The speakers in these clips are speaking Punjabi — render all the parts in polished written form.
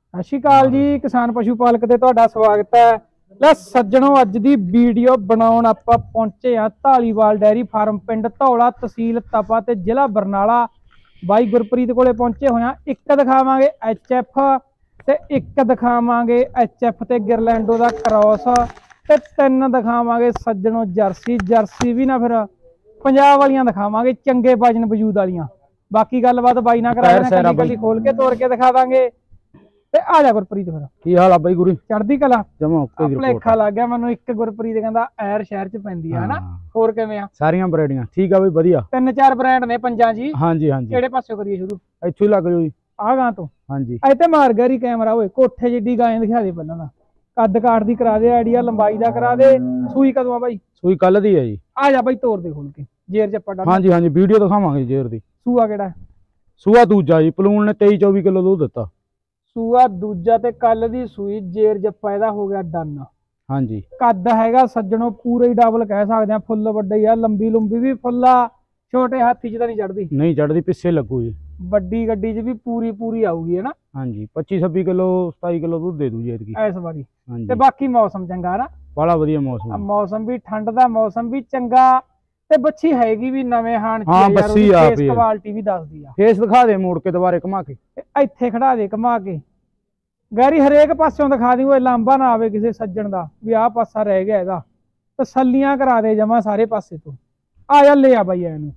ਸਤਿ ਸ਼੍ਰੀ ਅਕਾਲ ਜੀ किसान पशु पालक ते तुहाडा स्वागत है। ਲੈ सज्जणों अज दी वीडियो बनाउण आपां पहुंचे आ ढालीवाल डेयरी फार्म पिंड धौला तहसील तपा ते जिला बरनाला। बाई गुरप्रीत कोले पहुंचे होए आ। एक दिखावांगे HF ते एक दिखावांगे HF ते गिरलैंडो दा क्रॉस ते तीन दिखावांगे सज्जणों जर्सी भी ना फिर पंजाब वालियां दिखावांगे चंगे वजन वजूद वालियां। बाकी गलबात बाई ना करा देना, कल्ली खोल के तोड़ के दिखा देंगे। ਤੇ ਆ ਜਾ ਗੁਰਪ੍ਰੀਤ ਫਿਰ ਕੀ ਹਾਲ ਆ ਬਾਈ ਗੁਰੀ? ਚੜ੍ਹਦੀ ਕਲਾ ਜਮਾ ਓਕੇ ਦੀ ਰਿਪੋਰਟ। ਭਲੇਖਾ ਲੱਗ ਗਿਆ ਮੈਨੂੰ, ਇੱਕ ਗੁਰਪ੍ਰੀਤ ਕਹਿੰਦਾ ਐਰ ਸ਼ਹਿਰ ਚ ਪੈਂਦੀ ਆ ਹਨਾ। ਹੋਰ ਕਿਵੇਂ ਆ? ਸਾਰੀਆਂ ਬਰੇਡੀਆਂ ਠੀਕ ਆ ਬਈ, ਵਧੀਆ। ਤਿੰਨ ਚਾਰ ਬ੍ਰਾਂਡ ਨੇ ਪੰਜਾਂ ਜੀ। ਹਾਂਜੀ ਹਾਂਜੀ। ਕਿਹੜੇ ਪਾਸੋਂ ਕਰੀਏ ਸ਼ੁਰੂ? ਇੱਥੋਂ ਹੀ ਲੱਗ ਜਾਓ ਜੀ। ਆ ਗਾਂ ਤੋਂ? ਹਾਂਜੀ। ਇੱਥੇ ਮਾਰ ਗੈਰੀ ਕੈਮਰਾ ਓਏ, ਕੋਠੇ ਜਿੱਡੀ ਗਾਂ ਦਿਖਾ ਦੇ ਪਹਿਲਾਂ ਦਾ। ਕੱਦ ਕਾਠ ਦੀ ਕਰਾ ਦੇ, ਆਈਡੀਆ ਲੰਬਾਈ ਦਾ ਕਰਾ ਦੇ। ਸੂਈ ਕਦੋਂ ਆ ਬਾਈ? ਸੂਈ ਕੱਲ ਦੀ ਆ ਜੀ। ਆ ਜਾ ਬਾਈ ਤੋੜ ਦੇ ਖੋਲ ਕੇ ਜੇਰ ਚੱਪਾ ਡਾਲ। ਹਾਂਜੀ ਹਾਂਜੀ, ਵੀਡੀਓ ਦਿਖਾਵਾਂਗੇ ਜੇਰ ਦੀ। ਸੂਆ ਕਿਹੜਾ? ਸੂਆ ਦੂਜਾ ਜੀ। ਪਲੂਣ ਨੇ 23-24 ਕਿਲੋ ਦੁੱਧ ਦਿੱਤਾ। ਸੂਆ ਦੂਜਾ ਤੇ ਕੱਲ ਦੀ ਸੂਈ, ਜੇਰ ਜੱਪਾ ਇਹਦਾ ਹੋ ਗਿਆ ਡਨ। ਹਾਂਜੀ। ਕੱਦ ਹੈਗਾ ਸੱਜਣੋਂ ਪੂਰਾ ਹੀ ਡਬਲ ਕਹਿ ਸਕਦੇ ਆ, ਫੁੱਲ ਵੱਡਾ ਹੀ ਆ। ਲੰਬੀ ਲੰਬੀ ਵੀ ਫੁੱਲਾ, ਛੋਟੇ ਹਾਥੀ ਚ ਤਾਂ ਨਹੀਂ ਚੜਦੀ। ਨਹੀਂ ਚੜਦੀ, ਪਿੱਛੇ ਲੱਗੂ ਜੀ। ਵੱਡੀ ਗੱਡੀ ਚ ਵੀ ਪੂਰੀ ਆਊਗੀ ਹੈ ਨਾ। ਹਾਂਜੀ, 25-26 ਕਿਲੋ 27 ਕਿਲੋ ਦੁੱਧ ਦੇ ਦੂ ਜੀ ਐਤਕੀ ਇਸ ਵਾਰੀ। ਹਾਂਜੀ। ਤੇ ਬਾਕੀ ਮੌਸਮ ਚੰਗਾ ਨਾ, ਬੜਾ ਵਧੀਆ ਮੌਸਮ। ਮੌਸਮ ਵੀ ਠੰਡ ਦਾ, ਮੌਸਮ ਵੀ ਚੰਗਾ ਤੇ ਬੱਚੀ ਹੈਗੀ ਵੀ ਨਵੇਂ ਹਾਣ ਚ। ਹਾਂ ਬੱਸੀ ਆ ਫੇਸ ਕੁਆਲਿਟੀ ਵੀ ਦੱਸਦੀ ਆ। ਫੇਸ ਦਿਖਾ ਦੇ ਮੋੜ ਕੇ ਦੁਬਾਰੇ ਘੁਮਾ ਕੇ, ਇੱਥੇ ਖੜਾ ਦੇ ਘੁਮਾ ਕੇ। ਗੈਰੀ ਹਰੇਕ ਪਾਸਿਓਂ ਦਿਖਾ ਦੀ, ਉਹ ਲਾਂਬਾ ਨਾ ਆਵੇ ਕਿਸੇ ਸੱਜਣ ਦਾ ਵੀ ਆਹ ਪਾਸਾ ਰਹਿ ਗਿਆ ਇਹਦਾ। ਤਸੱਲੀਆਂ ਕਰਾ ਦੇ ਜਮਾ ਸਾਰੇ ਪਾਸੇ ਤੋਂ। ਆ ਜਾ ਲੈ ਆ ਬਾਈ ਇਹਨੂੰ।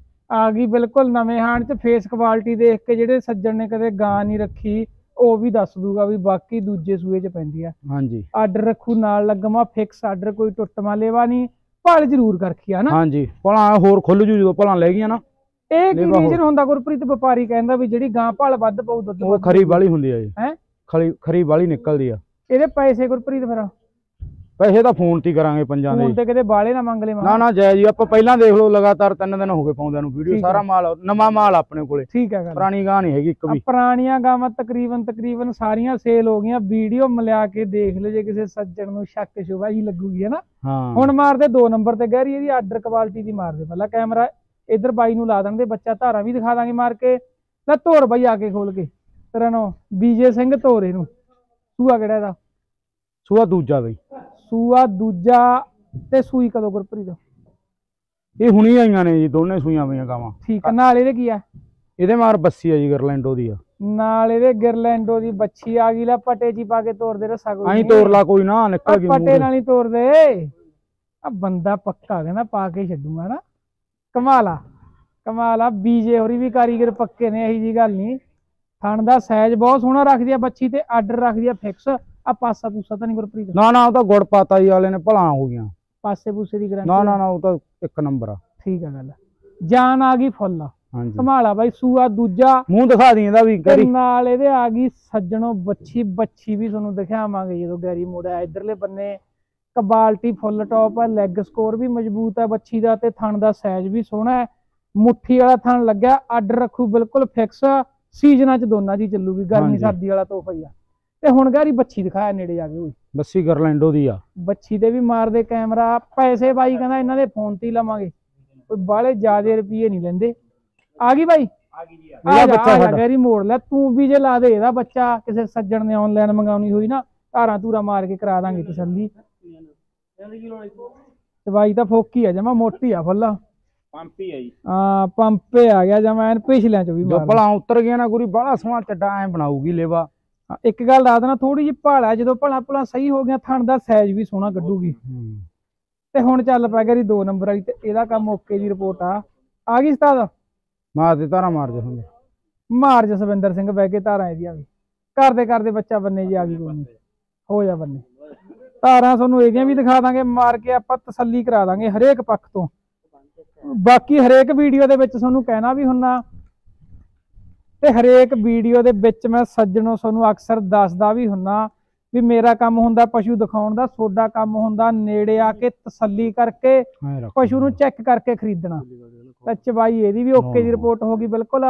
ਆ ਗਈ ਬਿਲਕੁਲ ਨਵੇਂ ਹਾਣ ਚ। ਫੇਸ ਕੁਆਲਿਟੀ ਦੇਖ ਕੇ ਜਿਹੜੇ ਸੱਜਣ ਨੇ ਕਦੇ ਗਾਂ ਨਹੀਂ ਰੱਖੀ ਉਹ ਵੀ ਦੱਸ ਦੂਗਾ ਵੀ ਬਾਕੀ ਦੂਜੇ ਸੂਏ ਚ ਪੈਂਦੀ ਆ। ਹਾਂਜੀ। ਆਰਡਰ ਰੱਖੂ ਨਾਲ ਲੱਗਮਾ ਫਿਕਸ ਆਰਡਰ, ਕੋਈ ਟੁੱਟਮਾ ਲੇਵਾ ਨਹੀਂ। ਭਲ ਜ਼ਰੂਰ ਕਰਖੀ ਆ ਨਾ। ਹਾਂਜੀ। ਭਲਾ ਹੋਰ ਖੁੱਲ ਜੂ ਜਦੋਂ ਭਲਾ ਲੈ ਗਈਆਂ ਨਾ। ਇਹ ਕੀ ਰੀਜਨ ਹੁੰਦਾ ਗੁਰਪ੍ਰੀਤ? ਵਪਾਰੀ ਕਹਿੰਦਾ ਵੀ ਜਿਹੜੀ ਗਾਂ ਭਲ ਵੱਧ ਪਾਉ ਦੁੱਧ ਉਹ ਖਰੀ ਵਾਲੀ ਹੁੰਦੀ ਆ ਜੀ। ਹੈ ਖਰੀ ਵਾਲੀ ਨਿਕਲਦੀ ਆ। ਇਹਦੇ ਪੈਸੇ ਗੁਰਪ੍ਰੀਤ ਫਿਰ? ਪੈਸੇ ਤਾਂ ਫੋਨ ਤੇ ਕਰਾਂਗੇ ਪੰਜਾਂ ਦੇ। ਫੋਨ ਤੇ ਕਿਤੇ ਬਾਲੇ ਨਾ ਮੰਗ ਲੈ। ਨਾ ਜੈ ਜੀ, ਆਪਾਂ ਪਹਿਲਾਂ ਦੇਖ ਲਓ, ਲਗਾਤਾਰ 3 ਦਿਨ ਹੋ ਗਏ ਪਾਉਂਦਿਆਂ ਨੂੰ ਵੀਡੀਓ। ਸਾਰਾ ਮਾਲ ਨਵਾਂ ਮਾਲ ਆਪਣੇ ਕੋਲੇ। ਠੀਕ ਹੈ। ਪੁਰਾਣੀ ਗਾਂ ਨਹੀਂ ਹੈਗੀ ਇੱਕ ਵੀ। ਪੁਰਾਣੀਆਂ ਗਾਵਾਂ ਤਕਰੀਬਨ ਸਾਰੀਆਂ ਸੇਲ ਹੋ ਗਈਆਂ। ਵੀਡੀਓ ਮਿਲਾ ਕੇ ਦੇਖ ਲਓ ਜੇ ਕਿਸੇ ਸੱਜਣ ਨੂੰ ਸ਼ੱਕ ਸ਼ੁਬਾ ਹੀ ਲੱਗੂਗੀ ਹਨਾ। ਹੁਣ ਮਾਰਦੇ 2 ਨੰਬਰ ਤੇ ਗੈਰੀ, ਇਹਦੀ ਆਰਡਰ ਕੁਆਲਿਟੀ ਦੀ ਮਾਰਦੇ। ਪਹਿਲਾਂ ਕੈਮਰਾ ਇੱਧਰ ਬਾਈ ਨੂੰ ਲਾ ਦੇਣਗੇ, ਬੱਚਾ ਧਾਰਾਂ ਵੀ ਦਿਖਾ ਦਾਂਗੇ ਮਾਰ ਕੇ। ਲੈ ਧੋਰ ਬਾਈ ਆ ਕੇ ਖੋਲ ਕੇ। ਤੇਰਾ ਨਾਂ BJ ਸਿੰਘ ਧੋਰ। ਇਹਨੂੰ ਸੂਆ ਕਿਹੜਾ ਇਹਦਾ? ਸੂਆ ਦੂਜਾ ਬਈ। ਸੂਆ ਦੂਜਾ ਤੇ ਸੂਈ ਕਦੋਂ ਗੁਰਪ੍ਰੀਤ? ਇਹ ਹੁਣੀ ਆਈਆਂ ਨੇ ਜੀ, ਦੋਨੇ ਸੂਈਆਂ ਪਈਆਂ ਗਾਵਾਂ। ਠੀਕ ਆ। ਨਾਲ ਇਹਦੇ ਕੀ ਆ? ਇਹਦੇ ਮਾਰ ਬੱਸੀ ਆ ਜੀ, ਗਿਰਲੈਂਡੋ ਦੀ ਆ। ਨਾਲ ਇਹਦੇ ਗਿਰਲੈਂਡੋ ਦੀ ਬੱਚੀ ਆ ਗਈ। ਲੈ ਪੱਟੇ ਚ ਪਾ ਕੇ ਤੋੜ ਦੇ। ਰਸਾ ਕੋਈ ਐਂ ਤੋੜ ਲਾ, ਕੋਈ ਨਾ ਨਿਕਲ ਗਈ ਪੱਟੇ ਨਾਲ ਹੀ ਤੋੜ ਦੇ। ਆ ਬੰਦਾ ਪੱਕਾ ਕਹਿੰਦਾ ਪਾ ਕੇ ਛੱਡੂਗਾ ਨਾ। ਕਮਾਲ ਆ। BJ ਹੋਰੀ ਵੀ ਕਾਰੀਗਰ ਪੱਕੇ ਨੇ, ਇਹੀ ਜੀ ਗੱਲ ਨਹੀਂ। ਥਣ ਦਾ ਸਾਈਜ਼ ਬਹੁਤ ਸੋਹਣਾ ਰੱਖਦੀ ਆ ਬੱਚੀ ਤੇ ਆਰਡਰ ਰੱਖਦੀ ਆ ਫਿਕਸ। ਆ ਪਾਸਾ ਪੂਸਾ ਤਾਂ ਨਹੀਂ ਗੁਰਪ੍ਰੀਤ? ਨਾ ਉਹ ਤਾਂ ਗੁੜ ਪਾਤਾ ਜੀ ਵਾਲੇ ਨੇ, ਭਲਾ ਹੋ ਗਈਆਂ। ਪਾਸੇ ਪੂਸੇ ਦੀ ਗਰੰਟੀ? ਨਾ ਉਹ ਤਾਂ ਇੱਕ ਨੰਬਰ ਆ। ਠੀਕ ਆ ਗੱਲ। ਜਾਨ ਆ ਗਈ ਫੁੱਲ। ਹਾਂਜੀ। ਸੰਭਾਲਾ ਬਾਈ। ਸੂਆ ਦੂਜਾ, ਮੂੰਹ ਦਿਖਾ ਦੀ ਇਹਦਾ ਵੀ ਗੈਰੀ। ਨਾਲ ਇਹਦੇ ਆ ਗਈ ਸੱਜਣੋਂ ਬੱਚੀ ਵੀ ਤੁਹਾਨੂੰ ਦਿਖਾਵਾਂਗੇ ਜਦੋਂ ਗੈਰੀ ਮੋੜਿਆ ਇਧਰਲੇ ਬੰਨੇ। ਕੁਆਲਿਟੀ ਫੁੱਲ ਟੌਪ ਆ। ਲੈਗ ਸਕੋਰ ਵੀ ਮਜ਼ਬੂਤ ਆ ਬੱਚੀ ਦਾ ਤੇ ਥਣ ਦਾ ਸਾਈਜ਼ ਵੀ ਸੋਹਣਾ ਹੈ। ਮੁੱਠੀ ਵਾਲਾ ਥਣ ਲੱਗਿਆ। ਆਰਡਰ ਰੱਖੂ ਬਿਲਕੁਲ ਫਿਕਸ। ਸੀਜ਼ਨਾਂ ਚ ਦੋਨਾਂ ਦੀ ਚੱਲੂਗੀ, ਗਰਮੀ ਸਰਦੀ ਵਾਲਾ ਤੋਹਫਾ ਹੀ ਆ। ਤੇ ਹੁਣ ਗੈਰੀ ਬੱਚੀ ਦਿਖਾਇਆ ਨੇੜੇ ਜਾ ਕੇ। ਹੋਈ ਬੱਸੀ ਗਰਲੈਂਡੋ ਦੀ ਆ। ਬੱਚੀ ਤੇ ਵੀ ਮਾਰਦੇ ਕੈਮਰਾ। ਪੈਸੇ ਬਾਈ ਕਹਿੰਦਾ ਇਹਨਾਂ ਦੇ ਫੋਨ ਤੇ ਹੀ ਲਵਾਂਗੇ, ਕੋਈ ਬਾਹਲੇ ਜ਼ਿਆਦੇ ਰੁਪਏ ਨਹੀਂ ਲੈਂਦੇ। ਆ ਗਈ ਬਾਈ? ਆ ਜਾ ਗੈਰੀ ਮੋੜ ਲੈ ਤੂੰ ਵੀ। ਜੇ ਲਾ ਦੇ ਇਹਦਾ ਬੱਚਾ ਕਿਸੇ ਸੱਜਣ ਨੇ ਆਨਲਾਈਨ ਮੰਗਾਉਣੀ ਹੋਈ ਨਾ, ਧਾਰਾਂ ਧੂਰਾ ਮਾਰ ਕੇ ਕਰਾ ਦਾਂਗੇ ਤਸੱਲੀ। ਦਵਾਈ ਤਾਂ ਫੋਕੀ ਆ ਜਮਾ, ਮੋਟੀ ਆ ਫੁੱਲ। ਪੰਪੀ ਆ ਜੀ। ਹਾਂ ਪੰਪੇ ਆ ਗਿਆ ਜਮਾ ਐਨ ਪਿਛਲਿਆਂ ਚ ਵੀ। ਜੋ ਭਲਾ ਉਤਰ ਗਿਆ ਨਾ ਗੁਰੀ, ਬਾਹਲਾ ਸੋਹਣਾ ਚੱਡਾ ਐ ਬਣਾਊਗੀ ਲੇਵਾ। ਇੱਕ ਗੱਲ ਦੱਸ ਦੇਣਾ, ਥੋੜੀ ਜਿਹੀ ਭਾਲਾ ਜਦੋਂ ਭਲਾ ਸਹੀ ਹੋ ਗਿਆ ਥਣ ਦਾ ਸਾਈਜ਼ ਵੀ ਸੋਹਣਾ ਕੱਢੂਗੀ। ਤੇ ਹੁਣ ਚੱਲ ਪੈ ਗਈ 2 ਨੰਬਰ ਵਾਲੀ ਤੇ ਇਹਦਾ ਕੰਮ ਓਕੇ ਦੀ ਰਿਪੋਰਟ ਆ ਗਈ ਉਸਤਾਦ? ਮਾਰ ਦੇ ਧਾਰਾ, ਮਾਰ ਦੇ ਮਾਰ ਜਸਵਿੰਦਰ ਸਿੰਘ ਬਹਿ ਕੇ ਧਾਰਾਂ ਇਹਦੀਆਂ ਵੀ ਕਰਦੇ ਬੱਚਾ ਬੰਨੇ ਜੀ। ਆ ਗਈ ਕੋਈ ਨਹੀਂ, ਹੋ ਜਾ ਬੰਨੇ। ਧਾਰਾਂ ਤੁਹਾਨੂੰ ਇਹਦੀਆਂ ਵੀ ਦਿਖਾ ਦਾਂਗੇ ਮਾਰ ਕੇ, ਆਪਾਂ ਤਸੱਲੀ ਕਰਾ ਦਾਂਗੇ ਹਰੇਕ ਪੱਖ ਤੋਂ। ਬਾਕੀ ਹਰੇਕ ਵੀਡੀਓ ਦੇ ਵਿੱਚ ਤੁਹਾਨੂੰ ਕਹਿਣਾ ਵੀ ਹੁੰਨਾ ਤੇ ਹਰੇਕ ਵੀਡੀਓ ਦੇ ਵਿੱਚ ਮੈਂ ਸੱਜਣੋਂ ਤੁਹਾਨੂੰ ਅਕਸਰ ਦੱਸਦਾ ਵੀ ਹੁੰਨਾ ਵੀ ਮੇਰਾ ਕੰਮ ਹੁੰਦਾ ਪਸ਼ੂ ਦਿਖਾਉਣ ਦਾ, ਤੁਹਾਡਾ ਕੰਮ ਹੁੰਦਾ ਨੇੜੇ ਆ ਕੇ ਤਸੱਲੀ ਕਰਕੇ ਪਸ਼ੂ ਨੂੰ ਚੈੱਕ ਕਰਕੇ ਖਰੀਦਣਾ। ਤੇ ਚਵਾਈ ਇਹਦੀ ਵੀ ਓਕੇ ਦੀ ਰਿਪੋਰਟ ਹੋ ਗਈ ਬਿਲਕੁਲ।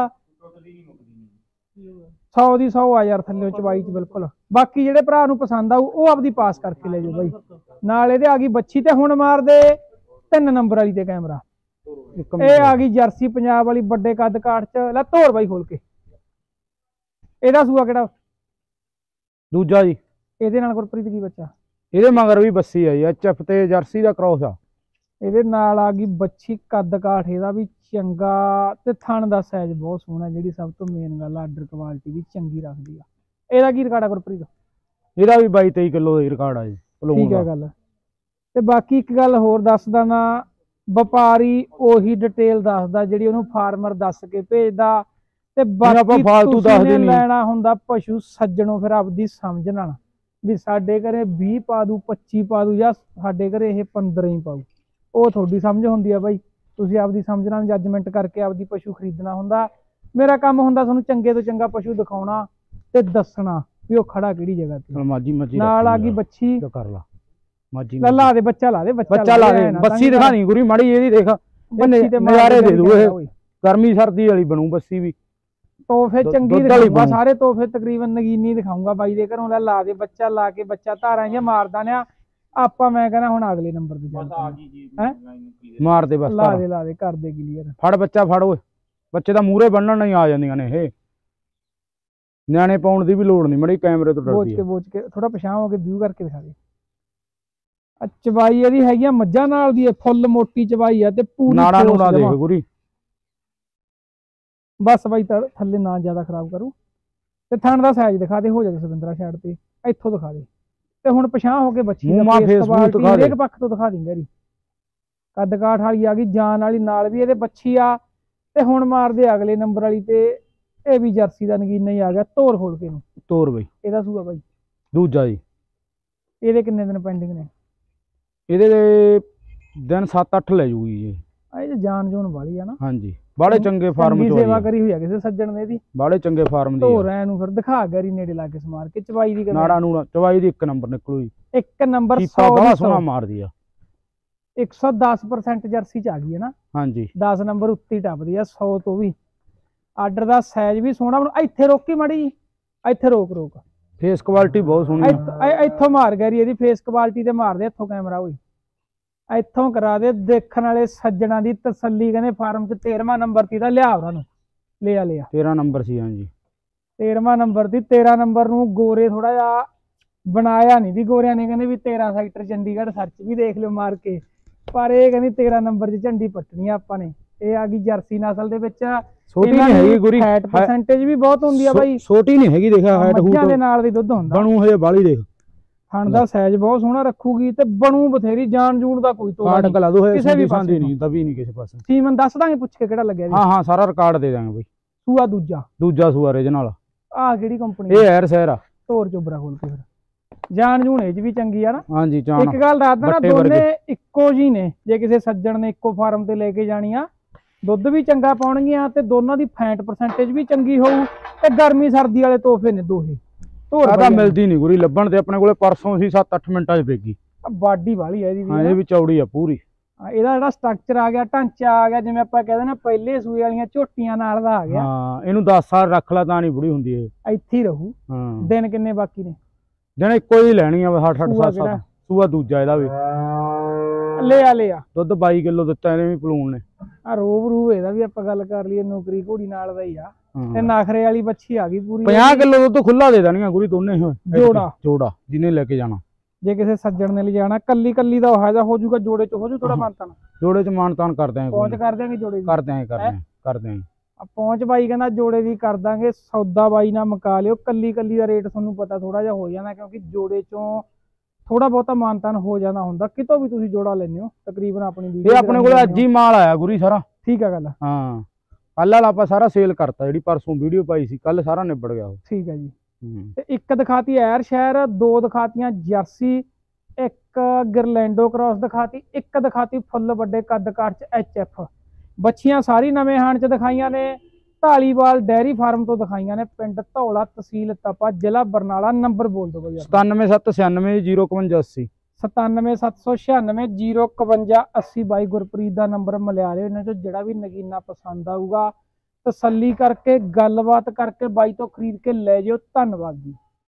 100 ਦੀ 100 ਆ ਯਾਰ ਥੱਲੇ ਚਵਾਈ ਚ ਬਿਲਕੁਲ। ਬਾਕੀ ਜਿਹੜੇ ਭਰਾ ਨੂੰ ਪਸੰਦ ਆਊ ਉਹ ਆਪਦੀ ਪਾਸ ਕਰਕੇ ਲੈ ਜਾਓ ਬਾਈ। ਨਾਲ ਇਹਦੇ ਆ ਗਈ ਬੱਚੀ ਤੇ ਹੁਣ ਮਾਰਦੇ 3 ਨੰਬਰ ਵਾਲੀ ਤੇ ਕੈਮਰਾ। ਇਹ ਆ ਗਈ ਜਰਸੀ ਪੰਜਾਬ ਵਾਲੀ, ਵੱਡੇ ਕੱਦ ਕਾਠ ਚ। ਲੈ ਧੋਰ ਬਾਈ ਖੋਲ ਕੇ। ਇਹਦਾ ਸੂਆ ਕਿਹੜਾ? ਦੂਜਾ ਜੀ। ਇਹਦੇ ਨਾਲ ਗੁਰਪ੍ਰੀਤ ਕੀ ਬੱਚਾ? ਇਹਦੇ ਮਗਰ ਵੀ ਬੱਸੀ ਆ ਜੀ, ਐਚਐਫ ਤੇ ਜਰਸੀ ਦਾ ਕ੍ਰੋਸ ਆ। ਇਹਦੇ ਨਾਲ ਆ ਗਈ ਬੱਚੀ, ਕੱਦ ਕਾਠ ਇਹਦਾ ਵੀ ਚੰਗਾ ਤੇ ਥਣ ਦਾ ਸਾਈਜ਼ ਬਹੁਤ ਸੋਹਣਾ, ਜਿਹੜੀ ਸਭ ਤੋਂ ਮੇਨ ਗੱਲ ਆਰਡਰ ਕੁਆਲਿਟੀ ਵੀ ਚੰਗੀ ਰੱਖਦੀ ਆ। ਇਹਦਾ ਕੀ ਰਿਕਾਰਡ ਆ ਗੁਰਪ੍ਰੀਤ? ਇਹਦਾ ਵੀ 22-23 ਕਿਲੋ ਦਾ ਰਿਕਾਰਡ ਆ ਜੀ। ਠੀਕ ਹੈ ਗੱਲ। ਤੇ ਬਾਕੀ ਇੱਕ ਗੱਲ ਹੋਰ ਦੱਸਦਾ ਨਾ, ਵਪਾਰੀ ਉਹੀ ਡਿਟੇਲ ਦੱਸਦਾ ਜਿਹੜੀ ਉਹਨੂੰ ਫਾਰਮਰ ਦੱਸ ਕੇ ਭੇਜਦਾ, ਤੇ ਬਾਕੀ ਫਾਲਤੂ ਦੱਸਦੇ ਨਹੀਂ। ਲੈਣਾ ਹੁੰਦਾ ਪਸ਼ੂ ਸੱਜਣੋਂ ਫਿਰ ਆਪਦੀ ਸਮਝ ਨਾਲ ਵੀ ਸਾਡੇ ਘਰੇ 20 ਪਾ ਦੂ 25 ਪਾ ਦੂ ਜਾਂ ਸਾਡੇ ਘਰੇ ਇਹ 15 ਹੀ ਪਾਊ, ਉਹ ਤੁਹਾਡੀ ਸਮਝ ਹੁੰਦੀ ਆ ਬਾਈ। ਤੁਸੀਂ ਆਪਦੀ ਸਮਝ ਨਾਲ ਜੱਜਮੈਂਟ ਕਰਕੇ ਆਪਦੀ ਪਸ਼ੂ ਖਰੀਦਣਾ ਹੁੰਦਾ। ਮੇਰਾ ਕੰਮ ਹੁੰਦਾ ਤੁਹਾਨੂੰ ਚੰਗੇ ਤੋਂ ਚੰਗਾ ਪਸ਼ੂ ਦਿਖਾਉਣਾ ਤੇ ਦੱਸਣਾ ਵੀ ਉਹ ਖੜਾ ਕਿਹੜੀ ਜਗ੍ਹਾ ਤੇ। ਨਾਲ ਆ ਗਈ ਬੱਚੀ, ਕਰ ਲਾ ਮਾਜੀ ਲਾ ਦੇ ਬੱਚਾ, ਲਾ ਦੇ ਬੱਚਾ, ਲਾ ਦੇ ਬੱਸੀ ਦਿਖਾ ਨਹੀਂ ਗੁਰੀ ਮਾੜੀ ਇਹਦੀ ਦੇਖ, ਨਜ਼ਾਰੇ ਦੇ ਦੂ ਇਹ, ਗਰਮੀ ਸਰਦੀ ਵਾਲੀ ਬਣੂ ਬੱਸੀ ਵੀ। ਤੋਹਫੇ ਚੰਗੀ ਦਿਖਾਊਗਾ, ਸਾਰੇ ਤੋਹਫੇ ਤਕਰੀਬਨ ਨਗੀਨੀ ਦਿਖਾਊਗਾ ਬਾਈ ਦੇ ਘਰੋਂ। ਲਾ ਦੇ ਬੱਚਾ, ਲਾ ਕੇ ਬੱਚਾ ਧਾਰਾਂ ਜਿਹਾ ਮਾਰਦਾ ਨੇ ਆਪਾਂ। ਮੈਂ ਕਹਿੰਦਾ ਹੁਣ ਅਗਲੇ ਨੰਬਰ ਤੇ ਹੈ ਮਾਰ ਦੇ ਬਸ, ਲਾ ਦੇ ਕਰ ਦੇ ਕਲੀਅਰ। ਫੜ ਬੱਚਾ ਫੜ ਓਏ, ਬੱਚੇ ਦਾ ਮੂਹਰੇ ਬੰਨਣ ਨਹੀਂ ਆ ਜਾਂਦੀਆਂ ਨੇ ਇਹ, ਨਿਆਣੇ ਪਾਉਣ ਦੀ ਵੀ ਲੋੜ ਨਹੀਂ, ਮੜੀ ਕੈਮਰੇ ਤੋਂ ਡਰਦੀ ਬੋਝ ਕੇ ਥੋੜਾ ਪਛਾਣ ਹੋ ਕੇ ਵਿਊ ਕਰਕੇ ਦਿਖਾ ਦੇ। ਚਵਾਈ ਇਹਦੀ ਹੈਗੀ ਆ ਮੱਝਾਂ ਨਾਲ ਦੀ, ਫੁੱਲ ਮੋਟੀ ਚਵਾਈ ਆ ਤੇ ਪੂਰੀ ਨਾੜਾ ਨੂੜਾ ਦੇਖ ਗੁਰੀ। ਬਸ ਬਾਈ ਥੱਲੇ ਨਾ ਜ਼ਿਆਦਾ ਖਰਾਬ ਕਰੂ। ਤੇ ਥਣ ਦਾ ਸਾਈਜ਼ ਦਿਖਾ ਦੇ, ਹੋ ਜਾਵੇ ਸਵਿੰਦਰਾ ਸਾਈਡ ਤੇ ਇੱਥੋਂ ਦਿਖਾ ਦੇ। ਤੇ ਹੁਣ ਪਛਾਣ ਹੋ ਕੇ ਬੱਚੀ ਹਰੇਕ ਪੱਖ ਤੋਂ ਦਿਖਾ ਦਿੰਗਾ ਜੀ। ਕੱਦ ਕਾਠ ਵਾਲੀ ਆ ਗਈ, ਜਾਨ ਵਾਲੀ, ਨਾਲ ਵੀ ਇਹਦੇ ਬੱਚੀ ਆ। ਤੇ ਹੁਣ ਮਾਰਦੇ ਅਗਲੇ ਨੰਬਰ ਵਾਲੀ ਤੇ, ਇਹ ਵੀ ਜਰਸੀ ਦਾ ਨਗੀਨਾ ਹੀ ਆ ਗਿਆ। ਤੋਰ ਖੋਲ ਕੇ ਨੂੰ ਤੋਰ ਬਈ। ਇਹਦਾ ਸੂਆ ਬਾਈ ਦੂਜਾ ਜੀ। ਇਹਦੇ ਕਿੰਨੇ ਦਿਨ ਪੈਂਡਿੰਗ ਨੇ? ਇਹਦੇ ਦਿਨ 7-8 ਲੈ ਜੂਗੀ ਜੀ। ਇਹ ਜਾਨ ਜੂਨ ਵਾਲੀ ਆ ਨਾ। ਹਾਂਜੀ, ਬਾਲੇ ਚੰਗੇ ਫਾਰਮ ਚੋਂ ਸੇਵਾ ਕਰੀ ਹੋਈ ਆ ਕਿਸੇ ਸੱਜਣ ਨੇ ਇਹਦੀ, ਬਾਲੇ ਚੰਗੇ ਫਾਰਮ ਦੀ। ਤੋਰ ਇਹਨੂੰ ਫਿਰ ਦਿਖਾ ਗਰੀ ਨੇੜੇ ਲਾ ਕੇ ਸਮਾਰ ਕੇ। ਚਵਾਈ ਦੀ ਨਾੜਾ ਨੂੰ ਚਵਾਈ ਦੀ 1 ਨੰਬਰ ਨਿਕਲੂ ਜੀ, 1 ਨੰਬਰ। 100 ਬੜਾ ਸੋਹਣਾ ਮਾਰਦੀ ਆ, 110% ਜਰਸੀ ਚ ਆ ਗਈ ਹੈ ਨਾ। ਹਾਂਜੀ 10 ਨੰਬਰ ਉੱਤੇ ਟੱਪਦੀ ਆ 100 ਤੋਂ ਵੀ। ਆਰਡਰ ਦਾ ਸਾਈਜ਼ ਵੀ ਸੋਹਣਾ ਬਣਾ। ਇੱਥੇ ਰੋਕੀ ਮਾੜੀ ਜੀ, ਇੱਥੇ ਰੋਕ। ਫੇਸ ਕੁਆਲਿਟੀ ਬਹੁਤ ਸੋਹਣੀ ਆ। ਇੱਥੋਂ ਮਾਰ ਗਰੀ ਇਹਦੀ ਫੇਸ ਕੁਆਲਿਟੀ ਤੇ ਮਾਰਦੇ ਇੱਥੋਂ ਕੈਮਰਾ ਹੋਈ, ਇੱਥੋਂ ਕਰਾ ਦੇ। ਦੇਖਣ ਵਾਲੇ ਸੱਜਣਾ ਦੀ ਤਸੱਲੀ, ਕਹਿੰਦੇ ਫਾਰਮ ਚ 13ਵਾਂ ਨੰਬਰ ਤੀ ਦਾ ਲਿਆ ਉਹਨਾਂ ਨੂੰ, ਲਿਆ 13 ਨੰਬਰ ਸੀ। ਹਾਂਜੀ 13ਵਾਂ ਨੰਬਰ ਦੀ। 13 ਨੰਬਰ ਨੂੰ ਗੋਰੇ ਥੋੜਾ ਜਿਹਾ ਬਣਾਇਆ ਨਹੀਂ ਦੀ ਗੋਰਿਆਂ ਨੇ, ਕਹਿੰਦੇ ਵੀ 13 ਸੈਕਟਰ ਚੰਡੀਗੜ੍ਹ ਸਰਚ ਵੀ ਦੇਖ ਲਿਓ ਮਾਰ ਕੇ, ਪਰ ਇਹ ਕਹਿੰਦੀ 13 ਨੰਬਰ 'ਚ ਝੰਡੀ ਪੱਟਣੀ ਆਪਾਂ ਨੇ। ਇਹ ਆ ਗਈ ਜਰਸੀ ਨਸਲ ਦੇ ਵਿੱਚ, ਛੋਟੀ ਨਹੀਂ ਹੈਗੀ ਗੁਰੀ, ਫੈਟ ਪਰਸੈਂਟੇਜ ਵੀ ਬਹੁਤ ਹੁੰਦੀ ਆ ਬਾਈ, ਛੋਟੀ ਨਹੀਂ ਹੈਗੀ। ਦੇਖਿਆ ਹਾਈਟ ਮੱਝਾਂ ਦੇ ਨਾਲ ਦੀ ਦੁੱਧ ਹੁੰਦਾ, ਬਣੂ ਹਜੇ ਬਾਲੀ ਦੇਖ। ਥਣ ਦਾ ਸਾਈਜ਼ ਬਹੁਤ ਸੋਹਣਾ ਰੱਖੂਗੀ ਤੇ ਬਣੂ ਬਥੇਰੀ, ਜਾਨ ਜੂਨ ਦਾ ਕੋਈ ਤੋੜਾ ਨਹੀਂ, ਕਿਸੇ ਵੀ ਪਾਸੇ ਨਹੀਂ, ਦਬੀ ਨਹੀਂ ਕਿਸੇ ਪਾਸੇ। ਸੀਮਨ ਦੱਸ ਦਾਂਗੇ ਪੁੱਛ ਕੇ ਕਿਹੜਾ ਲੱਗਿਆ ਜੀ? ਹਾਂ ਸਾਰਾ ਰਿਕਾਰਡ ਦੇ ਦਾਂਗੇ ਬਾਈ। ਸੂਆ ਦੂਜਾ ਸੂਆ ਰੀਜਨਲ। ਆਹ ਕਿਹੜੀ ਕੰਪਨੀ? ਇਹ ਐਰ ਸ਼ਹਿਰ ਆ। ਤੋਰ ਚੋਬਰਾ ਖੋਲ ਕੇ ਫਿਰ। ਜਾਨ ਜੂਨ ਇਹ 'ਚ ਵੀ ਚੰਗੀ ਆ ਨਾ। ਹਾਂਜੀ ਇੱਕ ਗੱਲ ਦੱਸਦਾ ਨਾ, ਦੋਨੇ ਇੱਕੋ ਜੀ ਨੇ। ਜੇ ਕਿਸੇ ਸੱਜਣ ਨੇ ਇੱਕੋ ਫਾਰਮ ਤੇ ਲੈ ਕੇ ਜਾਣੀ ਆ, ਦੁੱਧ ਵੀ ਚੰਗਾ ਪਾਉਣਗੀਆਂ ਤੇ ਦੋਨਾਂ ਦੀ ਫੈਟ ਪਰਸੈਂਟੇਜ ਵੀ ਚੰਗੀ ਹੋਊ ਤੇ ਗਰਮੀ ਸਰਦੀ ਵਾਲੇ ਤੋਹਫੇ ਨੇ ਦੋਹੇ। ਤਾਂ ਮਿਲਦੀ ਨਹੀਂ ਗੁਰੀ ਲੱਭਣ ਤੇ, ਆਪਣੇ ਕੋਲੇ ਪਰਸੋਂ ਸੀ 7-8 ਮਿੰਟਾਂ 'ਚ ਵੇਗੀ। ਬਾਡੀ ਵਾਲੀ ਆ ਇਹਦੀ ਵੀ। ਹਾਂ ਇਹ ਵੀ ਚੌੜੀ ਆ ਪੂਰੀ। ਇਹਦਾ ਜਿਹੜਾ ਸਟਰਕਚਰ ਆ ਗਿਆ, ਢਾਂਚਾ ਆ ਗਿਆ, ਜਿਵੇਂ ਆਪਾਂ ਕਹਿੰਦੇ ਨਾ ਪਹਿਲੇ ਸੂਏ ਵਾਲੀਆਂ ਝੋਟੀਆਂ ਨਾਲ ਦਾ ਆ ਗਿਆ। ਹਾਂ ਇਹਨੂੰ 10 ਸਾਲ ਰੱਖ ਲਾ ਤਾਂ ਨਹੀਂ ਬੁੜੀ ਹੁੰਦੀ ਇਹ, ਇੱਥੇ ਹੀ ਰਹੂ। ਹਾਂ ਦਿਨ ਕਿੰਨੇ ਬਾਕੀ ਨੇ? ਦਿਨ ਇੱਕੋ ਹੀ ਲੈਣੀ ਆ 8-8-7-7। ਸੂਆ ਦੂਜਾ ਇਹਦਾ ਵੀ ਲਿਆ ਦੁੱਧ 22 ਕਿਲੋ ਦਿੱਤਾ ਇਹਨੇ ਵੀ ਪਲੂਣ ਨੇ। ਆ ਰੂਬ ਇਹਦਾ ਵੀ ਆਪਾਂ ਗੱਲ ਕਰ ਲਈਏ, ਨੌਕਰੀ ਘੋੜੀ ਨਾਲ ਦਾ ਹੀ ਆ। ਤੇ ਨਖਰੇ ਵਾਲੀ ਬੱਚੀ ਆ ਗਈ ਪੂਰੀ। 50 ਕਿਲੋ ਦੁੱਧ ਖੁੱਲਾ ਦੇ ਦੇਣੀਆਂ ਗੁਰੀ ਦੋਨੇ ਜੋੜਾ ਜਿਹਨੇ ਲੈ ਕੇ ਜਾਣਾ। ਜੇ ਕਿਸੇ ਸੱਜਣ ਨੇ ਲਿਜਾਣਾ ਕੱਲੀ ਦਾ ਉਹ ਹੋ ਜਾਊਗਾ, ਜੋੜੇ ਚ ਹੋ ਜੂ ਥੋੜਾ ਮਾਨਤਾਨ। ਜੋੜੇ ਚ ਮਾਨਤਾਨ ਕਰ ਦਿਆਂਗੇ, ਪਹੁੰਚ ਕਰ ਦਿਆਂਗੇ ਜੋੜੇ ਦੀ, ਕਰ ਦਿਆਂਗੇ। ਪਹੁੰਚ ਬਾਈ ਕਹਿੰਦਾ ਜੋੜੇ ਦੀ ਕਰ ਦਾਂਗੇ। ਸੌਦਾ ਬਾਈ ਨਾਲ ਮੁਕਾ ਲਿਓ। ਕੱਲੀ ਦਾ ਰੇਟ ਤੁਹਾਨੂੰ ਪਤਾ ਥੋੜਾ ਜਿਹਾ ਹੋ ਜਾਣਾ, ਕਿਉਂਕਿ ਜੋੜੇ ਚੋਂ ਥੋੜਾ ਬਹੁਤਾ ਮਾਨਤਾਨ ਹੋ ਜਾਣਾ ਹੁੰਦਾ। ਕਿਤੋਂ ਵੀ ਤੁਸੀਂ ਜੋੜਾ ਲੈਣੇ ਹੋ ਤਕਰੀਬਨ ਆਪਣੀ ਵੀਡੀਓ। ਇਹ ਆਪਣੇ ਕੋਲ ਅੱਜ ਹੀ ਮਾਲ ਆਇਆ ਗੁਰੀ ਸਾਰਾ। ਠੀਕ ਆ ਗੱਲ। ਹਾਂ ਕੱਲ ਵਾਲਾ ਆਪਾਂ ਸਾਰਾ ਸੇਲ ਕਰਤਾ, ਜਿਹੜੀ ਪਰਸੋਂ ਵੀਡੀਓ ਪਾਈ ਸੀ ਕੱਲ ਸਾਰਾ ਨਿਬੜ ਗਿਆ ਉਹ। ਠੀਕ ਹੈ ਜੀ। ਤੇ ਇੱਕ ਦਿਖਾਤੀ ਐਰ ਸ਼ਹਿਰ, 2 ਦਿਖਾਤੀਆਂ ਜਰਸੀ, ਇੱਕ ਗਿਰਲੈਂਡੋ ਕ੍ਰਾਸ ਦਿਖਾਤੀ, ਇੱਕ ਦਿਖਾਤੀ ਫੁੱਲ ਵੱਡੇ ਕੱਦ ਕਾਠ ਚ HF। ਬੱਚੀਆਂ ਸਾਰੀ ਨਵੇਂ ਹਾਣ ਚ ਦਿਖਾਈਆਂ ਨੇ, ਢਾਲੀਵਾਲ ਡੈਰੀ ਫਾਰਮ ਤੋਂ ਦਿਖਾਈਆਂ ਨੇ। ਪਿੰਡ ਧੌਲਾ, ਤਹਿਸੀਲ ਤਪਾ, ਜ਼ਿਲ੍ਹਾ ਬਰਨਾਲਾ। ਨੰਬਰ ਬੋਲ ਦਿਓ ਬਾਈ। 9776905180 9776905180 ਬਾਈ ਗੁਰਪ੍ਰੀਤ ਦਾ ਨੰਬਰ ਮਿਲਿਆ ਲਿਓ। ਇਹਨਾਂ ਚੋਂ ਜਿਹੜਾ ਵੀ ਨਗੀਨਾ ਪਸੰਦ ਆਊਗਾ ਤਸੱਲੀ ਕਰਕੇ ਗੱਲਬਾਤ ਕਰਕੇ ਬਾਈ ਤੋਂ ਖਰੀਦ ਕੇ ਲੈ ਜਿਓ। ਧੰਨਵਾਦ ਜੀ।